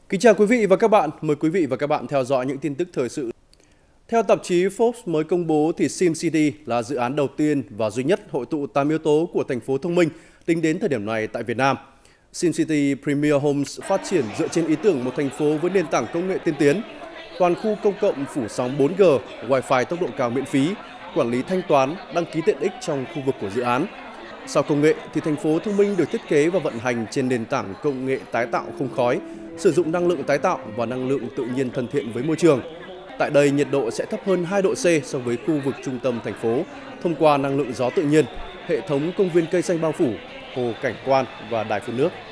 Kính chào quý vị và các bạn, mời quý vị và các bạn theo dõi những tin tức thời sự. Theo tạp chí Forbes mới công bố thì SimCity là dự án đầu tiên và duy nhất hội tụ 8 yếu tố của thành phố thông minh tính đến thời điểm này tại Việt Nam. SimCity Premier Homes phát triển dựa trên ý tưởng một thành phố với nền tảng công nghệ tiên tiến, toàn khu công cộng phủ sóng 4G, Wi-Fi tốc độ cao miễn phí, quản lý thanh toán, đăng ký tiện ích trong khu vực của dự án. Sau công nghệ thì thành phố thông minh được thiết kế và vận hành trên nền tảng công nghệ tái tạo không khói, sử dụng năng lượng tái tạo và năng lượng tự nhiên thân thiện với môi trường. Tại đây, nhiệt độ sẽ thấp hơn 2 độ C so với khu vực trung tâm thành phố thông qua năng lượng gió tự nhiên, hệ thống công viên cây xanh bao phủ, hồ cảnh quan và đài phun nước.